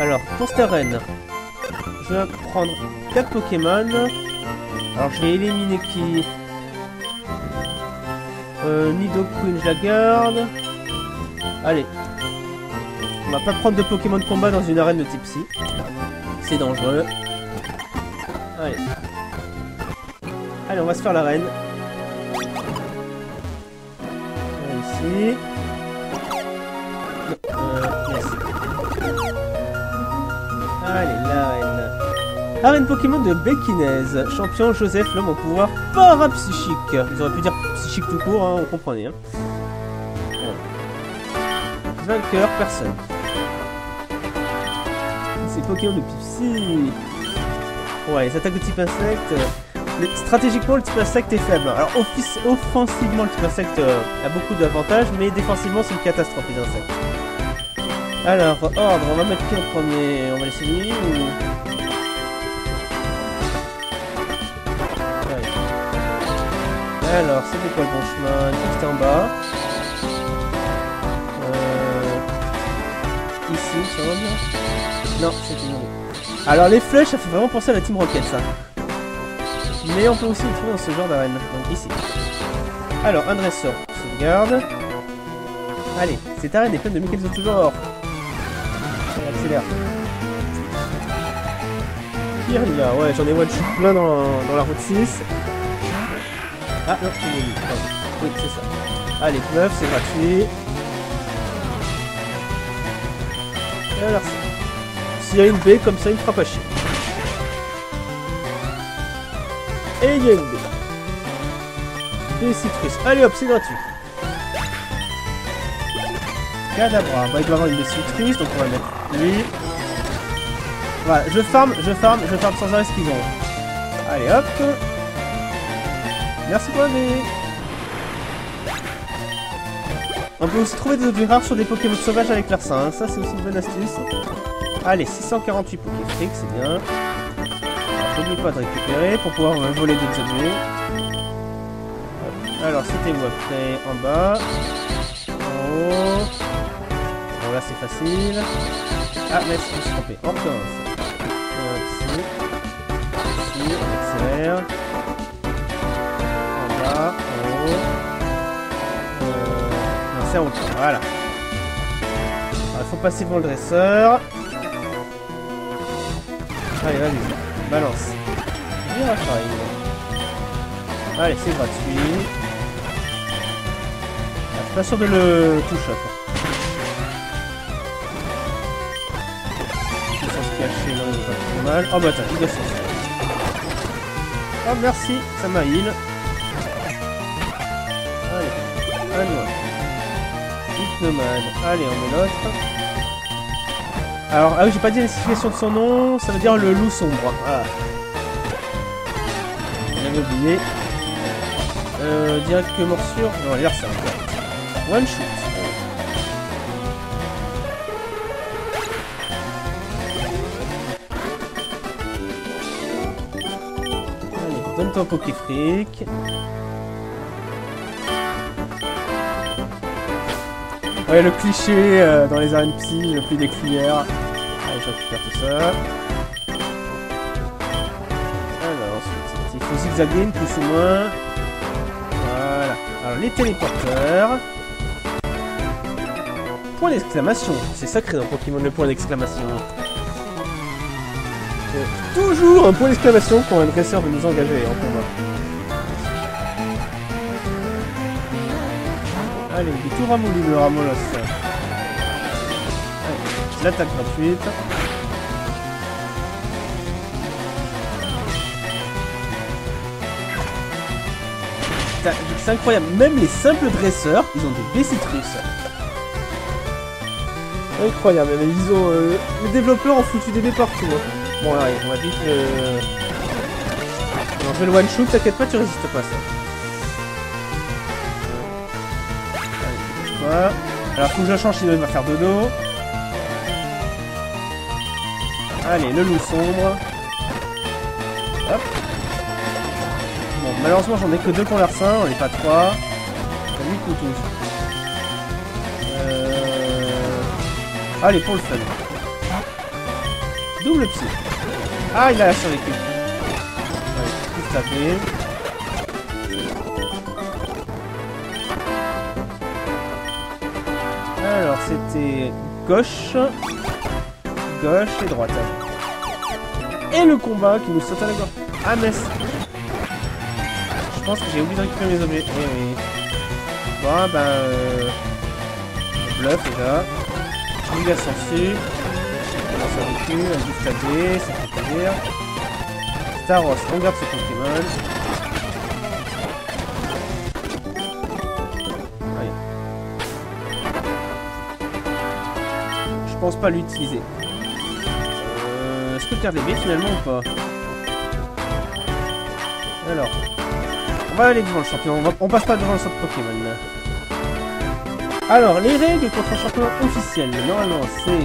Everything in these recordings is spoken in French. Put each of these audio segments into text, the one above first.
Alors, pour cette arène, je vais prendre 4 Pokémon. Alors, je vais éliminer qui? Nidoqueen, je la garde. Allez. On va pas prendre de Pokémon de combat dans une arène de type Psy. C'est dangereux. Allez. Allez, on va se faire l'arène. Ici. Yes. Allez, l'arène. Arène Pokémon de Béquinaise. Champion Joseph, l'homme au pouvoir parapsychique. Ils auraient pu dire psychique tout court, hein, on comprenait. Hein. Vainqueur, personne. C'est Pokémon de Psy. Ouais, les attaques de type insecte. Stratégiquement, le type insecte est faible. Alors, offensivement, le type insecte a beaucoup d'avantages, mais défensivement, c'est une catastrophe, les insectes. Alors, ordre, on va mettre qui en premier? On va laisser lui ou... Ouais. Alors, c'était quoi le bon chemin? C'était en bas. Ici, ça va bien? Non, c'était non. Alors, les flèches, ça fait vraiment penser à la Team Rocket, ça. Mais on peut aussi le trouver dans ce genre d'arène. Donc ici. Alors, un dresseur. Sauvegarde. Allez, cette arène est pleine de mécanismes de tout genre. On accélère. Kirlia, ouais, j'en ai one shot plein dans la route 6. Ah non, c'est lui. Oui, c'est ça. Allez, 9, c'est gratuit. Et alors, s'il y a une baie comme ça, il ne fera pas chier. Et il y a une baie. Des citrus. Allez hop, c'est gratuit. Cadabra. Bah, il doit avoir une baie citrus, donc on va mettre lui. Voilà, je farm sans arrêt ce qu'ils ont. Allez hop. Merci pour la baie. On peut aussi trouver des objets rares sur des Pokémon sauvages avec larcin, hein. Ça c'est aussi une bonne astuce. Allez, 648 Pokéfric, c'est bien. N'oublie pas de récupérer pour pouvoir voler d'autres objets. Alors, c'était où après? En bas. En haut. Bon, là c'est facile. Ah, mais je me suis trompé. On recommence. Ici, on accélère. En bas, en haut. Non, c'est en haut. Voilà. Il faut passer devant le dresseur. Allez, vas-y. Balance. Virage arrive. Allez, c'est gratuit. Ah, je suis pas sûr de le toucher. Il faut se cacher, non, il est pas trop mal. Oh bah attends, il doit sortir. Oh merci, ça m'a heal. Allez, un noir. Hypnomane. Allez, on met l'autre. Alors, ah oui, j'ai pas dit la signification de son nom, ça veut dire le loup sombre. Ah. J'avais oublié. Direct que morsure. Non, l'air ça. One shoot. Allez, donne ton Pokéfric. Ouais, le cliché dans les arènes psy, le pli des cuillères. Allez, je récupère tout ça. Alors, ensuite, il faut zigzaguer, plus ou moins. Voilà. Alors, les téléporteurs. Point d'exclamation. C'est sacré dans Pokémon, le point d'exclamation. Toujours un point d'exclamation quand un dresseur veut nous engager en combat. Allez, il est tout ramoulu le Ramolos. Allez, l'attaque gratuite. C'est incroyable, même les simples dresseurs, ils ont des baies-citrus. Incroyable, mais ils ont... les développeurs ont foutu des baies partout. Hein. Bon, allez, on va vite le... On fait le one-shoot, t'inquiète pas, tu résistes pas à ça. Alors faut que je change, sinon il va faire dodo. Allez, le loup sombre. Hop. Bon, malheureusement j'en ai que 2 pour l'arcin, on n'est pas 3. 8 couteaux. Allez, pour le fun. Double psy. Ah, il a survécu. Allez, tout taper. Alors, c'était gauche, gauche et droite. Et le combat qui nous saute à la gorge. Ah, mais je pense que j'ai oublié de récupérer mes objets. Eh oui. Bon, ben... bluff déjà. Giga sensu. On survécu, un boost AD, ça fait plaisir. Staros, on garde ce Pokémon. Allez. Je pense pas l'utiliser. Est-ce que faire des baies finalement ou pas? Alors. On va aller devant le champion, on passe pas devant le centre Pokémon là. Alors, les règles contre un champion officiel, normalement c'est...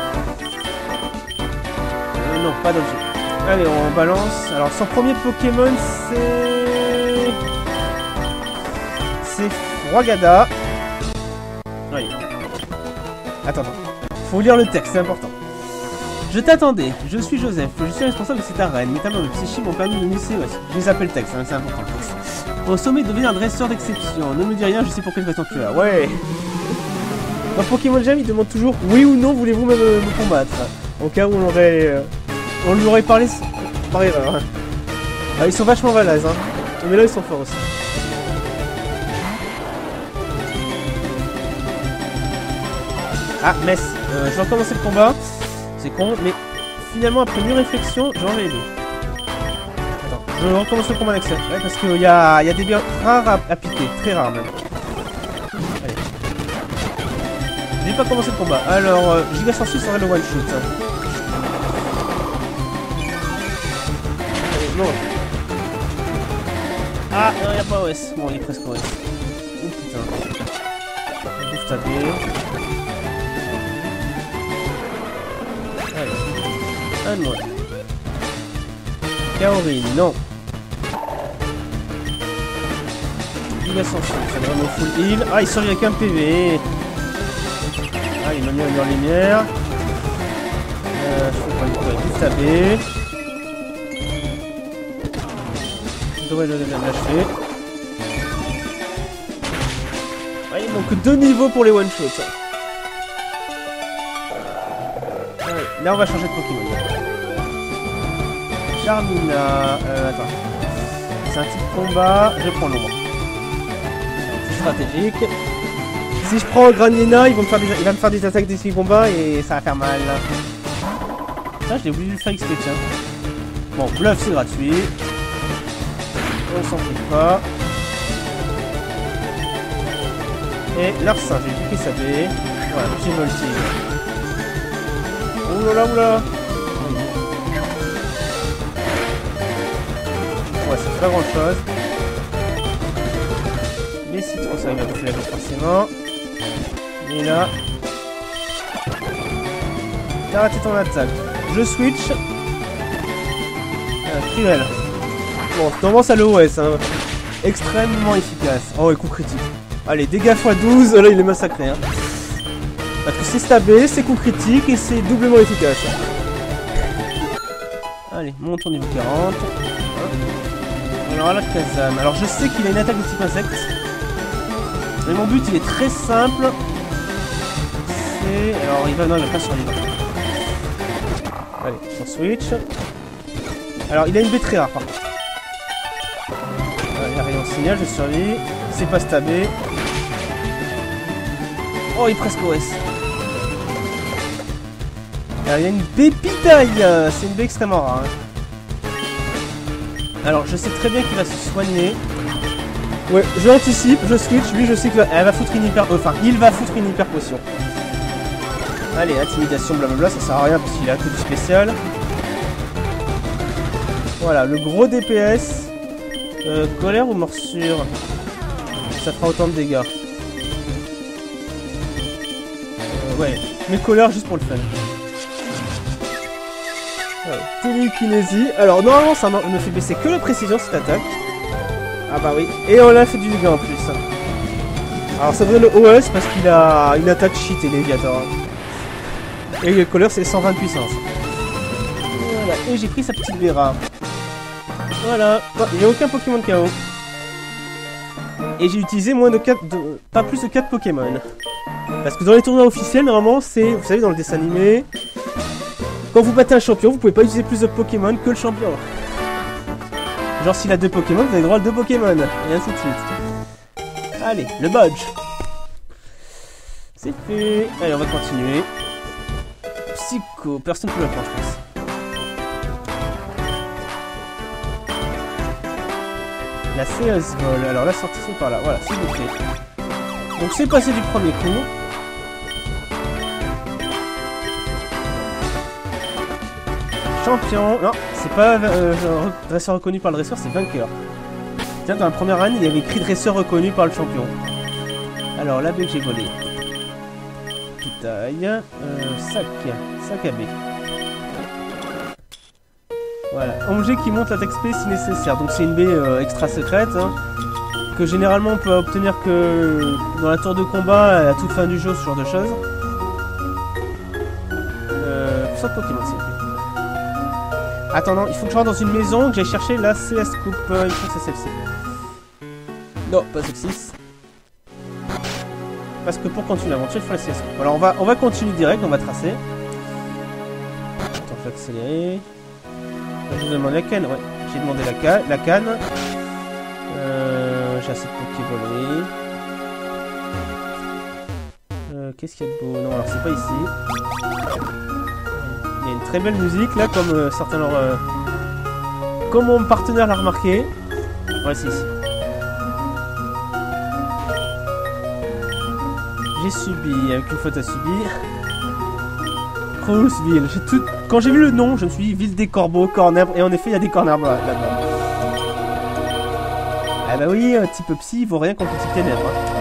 non, pas d'objet. Allez, on balance. Alors, son premier Pokémon c'est... c'est Frogada. Oui. Attends. Faut lire le texte, c'est important. Je t'attendais, je suis Joseph, je suis responsable de cette arène. Mes talents de psychie m'ont permis de m'initier. Ouais, je les appelle texte, hein, c'est important. Au sommet de devenir un dresseur d'exception. Ne me dis rien, je sais pour quelle raison tu es là. Ouais. Dans Pokémon Jam, il demande toujours oui ou non, voulez-vous me combattre? Au cas où on lui aurait parlé par erreur. Ah, ils sont vachement balèzes, hein. Mais là, ils sont forts aussi. Ah, Mess. Je vais recommencer le combat. C'est con, mais finalement, après une réflexion, j'ai enlevé les deux. Attends, je recommence le combat avec ça. Ouais, parce qu'il y a des biens rares à piquer, très rares même. Allez. J'ai pas commencé le combat. Alors, Giga Sensu serait le one shot. Allez, non. Ah, non, y'a pas OS. Bon, il est presque OS. Oh putain. Bouffe ta bière. Un mot. Kaori, non. Giga Sensu, c'est vraiment full heal. Ah, il survit avec un PV. Ah, il m'a mis en lumière. Je peux pas lui tout taper. Je devrais le lâcher. Ah, il manque 2 niveaux pour les one-shots. Là, on va changer de Pokémon. Charmina. Attends. C'est un type combat. Je prends l'ombre. C'est stratégique. Si je prends Granina, il va me faire des attaques d'esquive combat et ça va faire mal. Ça, je l'ai oublié de le faire exprès, tiens. Bon, bluff, c'est gratuit. On s'en fout pas. Et l'arsen, j'ai cliqué sa baie. Voilà, petit multi. Oulala, oulala. Ouais, c'est pas grand chose. Les citrons, ça il va bouffer la bête forcément. Et là. T'as raté ton attaque. Je switch. Cruel. Bon, tendance à l'OS, hein. Extrêmement efficace. Oh, et coup critique. Allez, dégâts x12, là il est massacré, hein. Parce que c'est stabé, c'est coup critique et c'est doublement efficace. Allez, monte au niveau 40. Alors à la Kazam. Alors je sais qu'il a une attaque de type insecte. Mais mon but il est très simple. C'est... Alors il va pas survivre. Allez, sur switch. Alors il a une baie très rare par contre. Il a rien au signal, je survis. C'est pas stabé. Oh, il est presque OS. Alors, il y a une baie pitaille. C'est une baie extrêmement rare. Hein. Alors, je sais très bien qu'il va se soigner. Ouais, je l'anticipe, je switch. Lui, je sais qu'il va foutre une hyper... Enfin, il va foutre une hyper potion. Allez, intimidation, blablabla, ça sert à rien parce qu'il a que du spécial. Voilà, le gros DPS. Colère ou morsure? Ça fera autant de dégâts. Ouais, mais colère juste pour le fun. Télékinésie. Alors normalement ça ne fait baisser que la précision cette attaque. Ah bah oui. Et on l'a fait du dégât en plus. Alors ça donne le OS parce qu'il a une attaque cheatée Léviator. Et le colère c'est 120 de puissance. et j'ai pris sa petite Vera. Voilà, j'ai aucun Pokémon KO. Et j'ai utilisé moins de 4, pas plus de 4 Pokémon. Parce que dans les tournois officiels, normalement, c'est, vous savez, dans le dessin animé, quand vous battez un champion, vous pouvez pas utiliser plus de Pokémon que le champion. Genre, s'il a 2 Pokémon, vous avez droit à 2 Pokémon, et ainsi de suite. Allez, le Bodge. C'est fait. Allez, on va continuer. Psycho, personne ne peut le prendre, je pense. La CS Vol, alors la sortie c'est par là, voilà, c'est bouclé. Donc c'est passé du premier coup. Champion, non, c'est pas dresseur reconnu par le dresseur, c'est vainqueur. Tiens, dans la première année, il y avait écrit dresseur reconnu par le champion. Alors, la baie que j'ai volée. Pitaille, sac à baie. Voilà, objet qui monte l'attaque XP si nécessaire. Donc c'est une baie extra secrète hein, que généralement on peut obtenir que dans la tour de combat à la toute fin du jeu, ce genre de choses. Sauf Pokémon s'il vous plaît. Attends, non, il faut que je rentre dans une maison que j'aille chercher la CS Coupe. Il faut que c'est celle-ci. Non, pas celle-ci. Parce que pour continuer l'aventure, il faut la CS Coupe. Alors on va continuer direct, on va tracer. Attends, je vais accélérer. J'ai demandé la canne, ouais. J'ai demandé la canne. J'ai assez de Pokévolés. Qu'est-ce qu'il y a de beau? Non, alors c'est pas ici. Il y a une très belle musique là, comme certains leur... comme mon partenaire l'a remarqué. Ouais, c'est ici. J'ai subi, avec une faute à subir. Crossville, j'ai tout... Quand j'ai vu le nom, je me suis dit Ville des Corbeaux, Cornèbre, et en effet il y a des Cornèbres là-bas. Ah bah oui, un petit peu psy, il vaut rien contre le type ténèbres.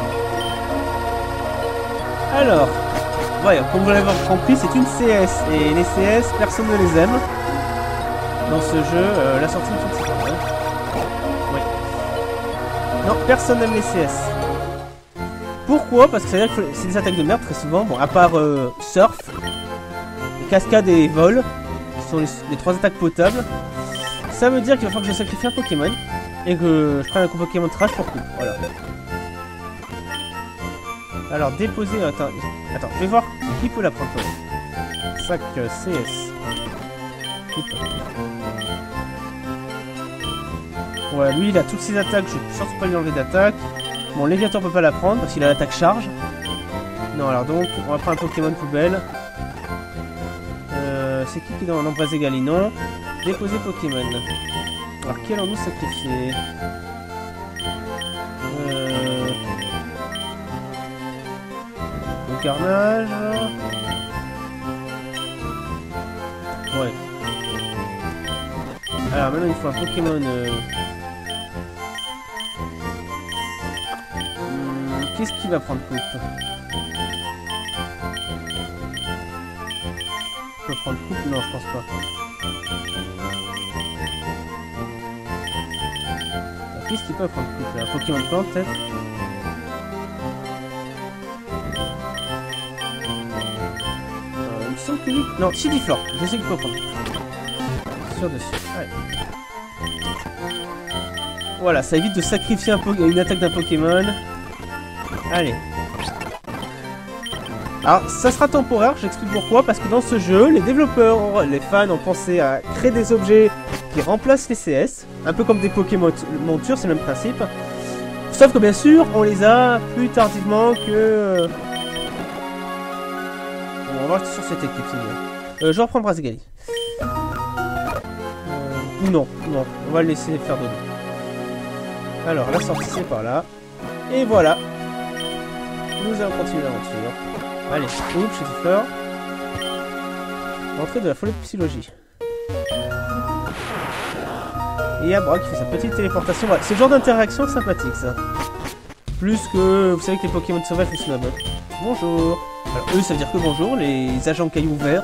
Hein. Alors, voyons, comme vous l'avez compris, c'est une CS, et les CS, personne ne les aime. Dans ce jeu, la sortie de toute séquence. Oui. Non, personne n'aime les CS. Pourquoi? Parce que ça veut dire que c'est des attaques de merde très souvent, bon, à part Surf, Cascade et Vol, qui sont les 3 attaques potables. Ça veut dire qu'il va falloir que je sacrifie un Pokémon et que je prenne un Pokémon de trash pour coup. Voilà. Alors déposer. Attends, je vais voir qui peut la prendre. Sac CS. Ouais, lui il a toutes ses attaques. Je peux surtout pas lui enlever d'attaque. Bon, Léviator peut pas la prendre parce qu'il a l'attaque charge. Non, alors donc on va prendre un Pokémon poubelle. C'est qui est dans l'embrasé Galinon? Déposer Pokémon. Alors, qui allons-nous sacrifier? Le carnage. Ouais. Alors, maintenant, il faut un Pokémon. Qu'est-ce qui va prendre coupe? Je peux prendre coupe? Non, je pense pas. Qu'est-ce qui peut prendre coupe là? Un Pokémon de plante peut-être? Il me semble que lui... Non, Chidiflore. Je sais qu'il peut prendre. Sur dessus. Ouais. Voilà, ça évite de sacrifier une attaque d'un Pokémon. Allez. Alors, ça sera temporaire, j'explique pourquoi, parce que dans ce jeu, les développeurs, les fans ont pensé à créer des objets qui remplacent les CS, un peu comme des Pokémon montures, c'est le même principe. Sauf que bien sûr, on les a plus tardivement que... Bon, on va voir sur cette équipe, c'est mieux. Je vais reprendre Brazigali. Ou non, on va le laisser faire dodo. Alors, la sortie c'est par là. Et voilà. Nous allons continuer l'aventure. Allez, oups, chez Fleur. Entrée de la folie de psychologie. Et il y a Brock qui fait sa petite téléportation. Voilà, c'est le genre d'interaction sympathique ça. Plus que, vous savez que les Pokémon sauvages vous snob. Bonjour. Alors eux ça veut dire que bonjour, les agents cailloux verts.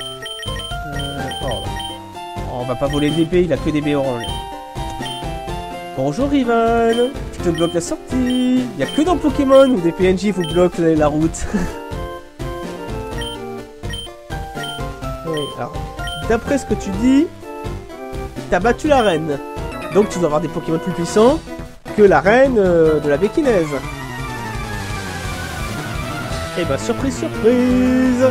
On va pas voler le DP, il a que des B orange. Bonjour rival. Je te bloque la sortie. Il y a que dans Pokémon où des PNJ vous bloquent la route. Oui, alors, d'après ce que tu dis, t'as battu la reine. Donc tu dois avoir des Pokémon plus puissants que la reine de la Békinaise. Et bah surprise, surprise!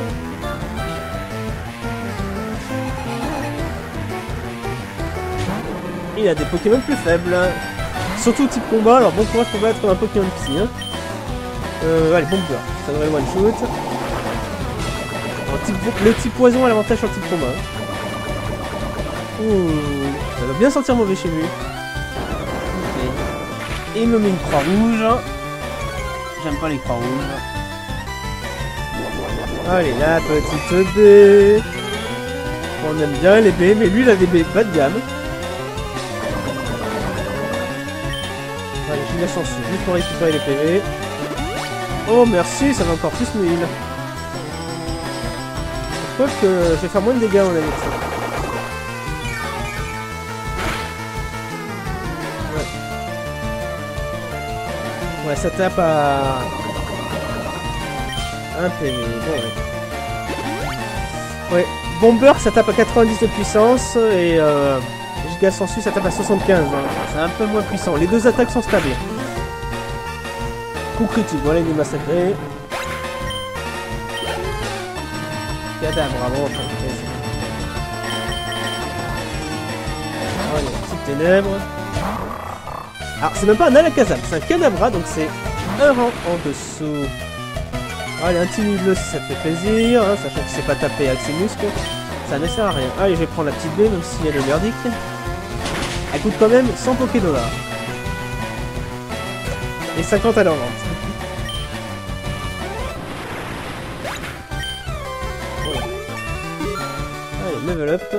Il a des Pokémon plus faibles. Surtout type combat, alors bon courage pour battre un Pokémon psy. Hein. Allez, Bomber, ça devrait le one shoot. Le type poison a l'avantage sur le type combat. Ouh, ça doit bien sentir mauvais chez lui. Ok. Et il me met une croix rouge. J'aime pas les croix rouges. Allez, la petite baie. On aime bien les baies, mais lui il a des baies bas de gamme. Allez, j'ai de la chance juste pour récupérer les PV. Oh merci, ça va encore plus me heal. Je crois que je vais faire moins de dégâts en avec ça. Ouais, ça tape à... un PV, bon ouais. Bomber ça tape à 90 de puissance et Giga Sensu ça tape à 75. Hein. C'est un peu moins puissant. Les deux attaques sont stables. Coup critique, voilà il est massacré. Cadavre, bravo. Allez, petite ténèbre. Alors c'est même pas un Alakazam, c'est un Kadabra donc c'est un rang en dessous. Allez, un timide si ça te fait plaisir, hein, sachant que c'est pas tapé avec ses muscles, ça ne sert à rien. Allez, je vais prendre la petite baie, même si elle est merdique. Elle coûte quand même 100 $. Et 50 à leur vente. Allez, level up.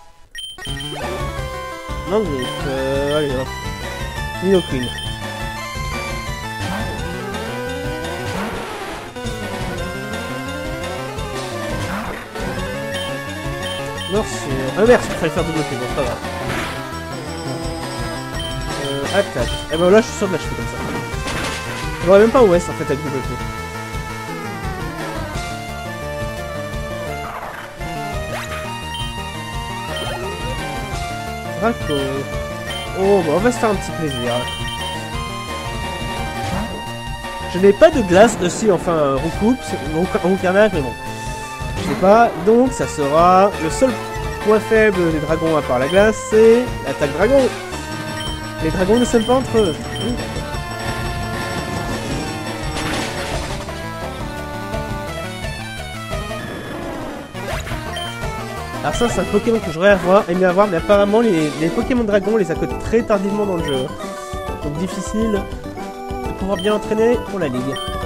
Non, allez, hop. Ninoqueen. Morsure. Ah merde, il fallait faire double P, bon, c'est pas grave. Attaque. Et ben là, je suis sûr de l'achever comme ça. J'aurais même pas OS en fait avec double P. Draco. Oh, bah on va se faire un petit plaisir. Je n'ai pas de glace dessus, enfin, Roucarnage, mais bon. Je sais pas, donc ça sera le seul point faible des dragons à part la glace, c'est l'attaque dragon. Les dragons ne s'aiment pas entre eux. Alors ça c'est un Pokémon que j'aurais aimé avoir, mais apparemment les Pokémon dragons les accotent très tardivement dans le jeu. Donc difficile de pouvoir bien entraîner pour la ligue.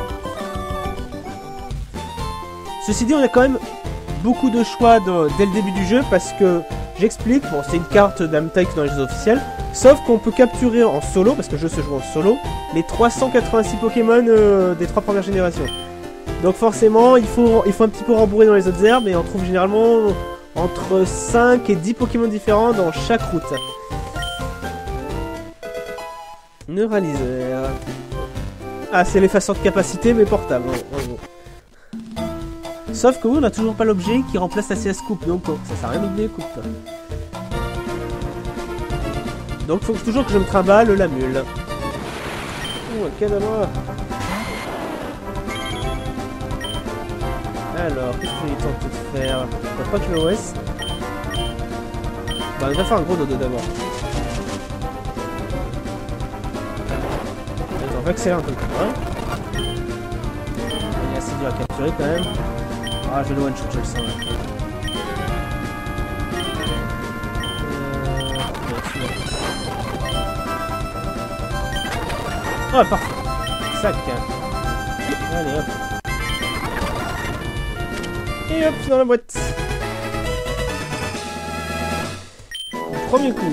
Ceci dit, on a quand même beaucoup de choix dès le début du jeu parce que, j'explique, bon c'est une carte d'Amtech dans les jeux officiels, sauf qu'on peut capturer en solo, parce que le jeu se joue en solo, les 386 Pokémon des 3 premières générations. Donc forcément, il faut un petit peu rembourrer dans les autres herbes et on trouve généralement entre 5 et 10 Pokémon différents dans chaque route. Neuraliseur. Ah, c'est l'effaceur de capacité mais portable, en gros. Sauf que oui, on n'a toujours pas l'objet qui remplace la CS Coupe, donc ça sert à rien d'oublier Coupe. Donc faut toujours que je me trimballe la mule. Oh, un Kadabra. Alors, qu'est-ce que j'ai tenté de faire? Pas que le OS. Bah, on va faire un gros dodo d'abord. On va accélérer un peu le coup, il est assez dur à capturer quand même. Ah, je vais le one shot, je le sens là. Oh, parfait. Sac. Allez, hop. Et hop, dans la boîte. Premier coup.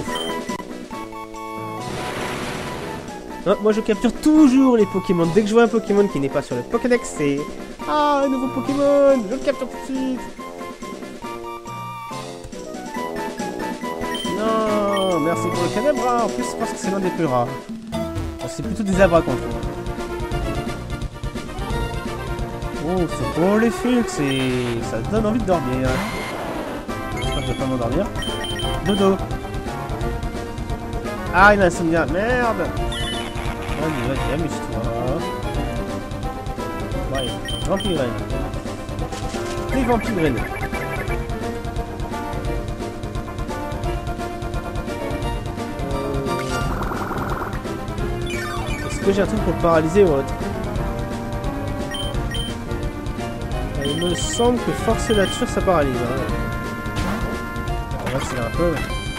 Ah, moi, je capture toujours les Pokémon. Dès que je vois un Pokémon qui n'est pas sur le Pokédex, c'est... Ah, un nouveau Pokémon! Je le capture tout de suite! Non, merci pour le Kadabra. En plus, je pense que c'est l'un des plus rares. C'est plutôt des abras qu'on trouve. Oh, c'est pour les fuchs et ça donne envie de dormir. je vais pas m'endormir. Dodo. Ah, il a insomnia. Merde. Vas-y, amuse-toi. Ouais, vampirène. Les vampirènes. Est-ce que j'ai un truc pour paralyser ou autre? Il me semble que forcer la nature ça paralyse. Hein. On va accélérer un peu.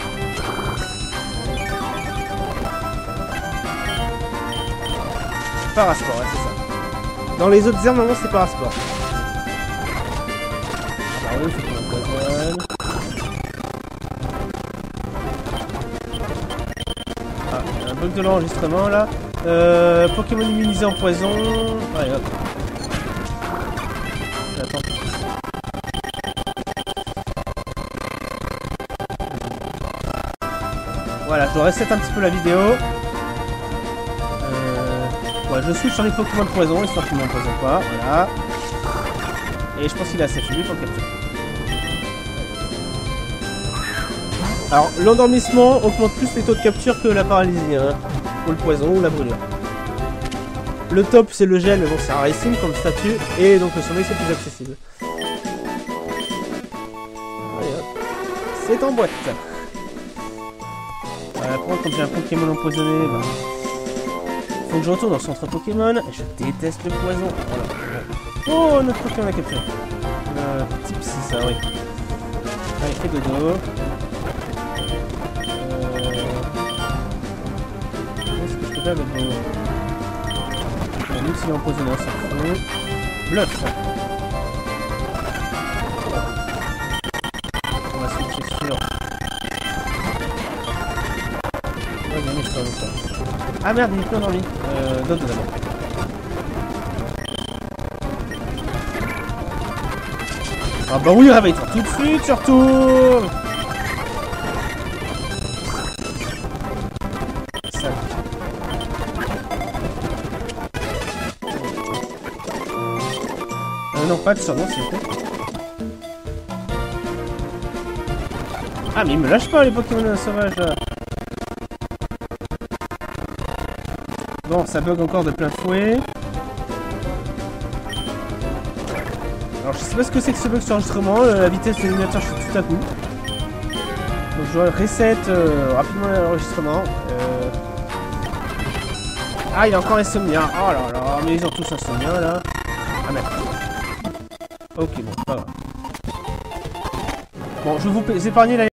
Parasport, ouais, c'est ça. Dans les autres armes, normalement c'est parasport. Ah oui, faut qu'on empoisonne. Ah, il y a un bug de l'enregistrement là. Pokémon immunisé en poison. Allez hop. Attends. Voilà, je dois reset un petit peu la vidéo. Ouais, je switch sur les Pokémon de poison, histoire qu'il ne m'empoisonne pas. Voilà. Et je pense qu'il est assez fini pour le capturer. Alors, l'endormissement augmente plus les taux de capture que la paralysie, hein, ou le poison, ou la brûlure. Le top, c'est le gel, mais bon, c'est un racing comme statut, et donc le sommeil, c'est plus accessible. Allez, hop. C'est en boîte. Voilà, par contre, quand j'ai un Pokémon empoisonné, bah, faut que je retourne dans le centre Pokémon. Je déteste le poison. Voilà. Oh, notre Pokémon a capturé. Petit psy, ça, oui. Allez, fais dodo. Qu'est-ce que je peux faire avec vos... Même s'il est empoisonné, ça fout. Bluff. On va switcher sur... Ouais, bien, je ça. Ah merde, il est plus endormi. Dodo d'abord. Ah bah oui, réveille-toi tout de suite, tu retournes. Ça. Non, pas de surnom, s'il vous plaît. Ah mais il me lâche pas les Pokémon sauvages là. Bon, ça bug encore de plein fouet. Alors, je sais pas ce que c'est que ce bug sur l'enregistrement. La vitesse de l'ordinateur chute tout à coup. Donc, je reset rapidement l'enregistrement. Ah, il a encore insomnia. Oh là là, mais ils ont tous insomnia là. Ah merde. Ok, bon, pas grave. Bon, je vais vous épargner la